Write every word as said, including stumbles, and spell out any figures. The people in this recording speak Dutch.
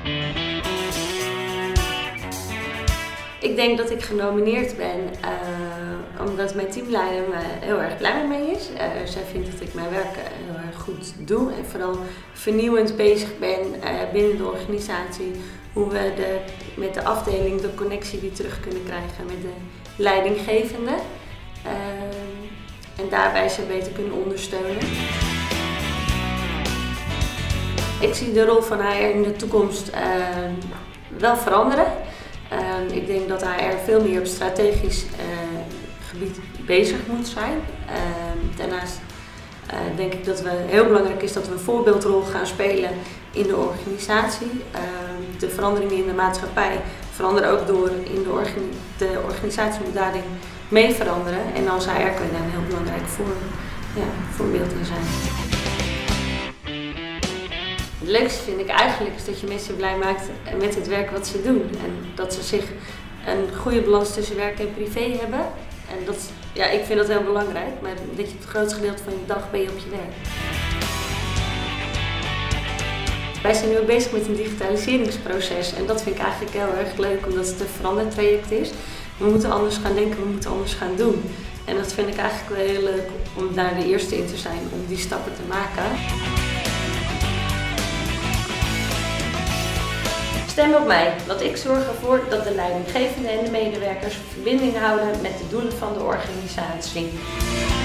Ik denk dat ik genomineerd ben uh, omdat mijn teamleider me heel erg blij met mij is. Uh, zij vindt dat ik mijn werk heel erg goed doe en vooral vernieuwend bezig ben uh, binnen de organisatie. Hoe we de, met de afdeling de connectie weer terug kunnen krijgen met de leidinggevende. Uh, en daarbij ze beter kunnen ondersteunen. Ik zie de rol van H R in de toekomst uh, wel veranderen. Uh, ik denk dat H R veel meer op strategisch uh, gebied bezig moet zijn. Uh, daarnaast uh, denk ik dat het heel belangrijk is dat we een voorbeeldrol gaan spelen in de organisatie. Uh, de veranderingen in de maatschappij veranderen ook door in de, organi de organisatie moet daarin mee veranderen. En als H R kunnen daar een heel belangrijk voor, ja, voorbeeld in zijn. Het leukste vind ik eigenlijk is dat je mensen blij maakt met het werk wat ze doen. En dat ze zich een goede balans tussen werk en privé hebben. En dat, ja, ik vind dat heel belangrijk, maar dat je het grootste gedeelte van je dag ben je op je werk. Wij zijn nu ook bezig met een digitaliseringsproces en dat vind ik eigenlijk heel erg leuk omdat het een verandertraject is. We moeten anders gaan denken, we moeten anders gaan doen. En dat vind ik eigenlijk wel heel leuk om daar de eerste in te zijn, om die stappen te maken. Stem op mij, want ik zorg ervoor dat de leidinggevenden en de medewerkers verbinding houden met de doelen van de organisatie.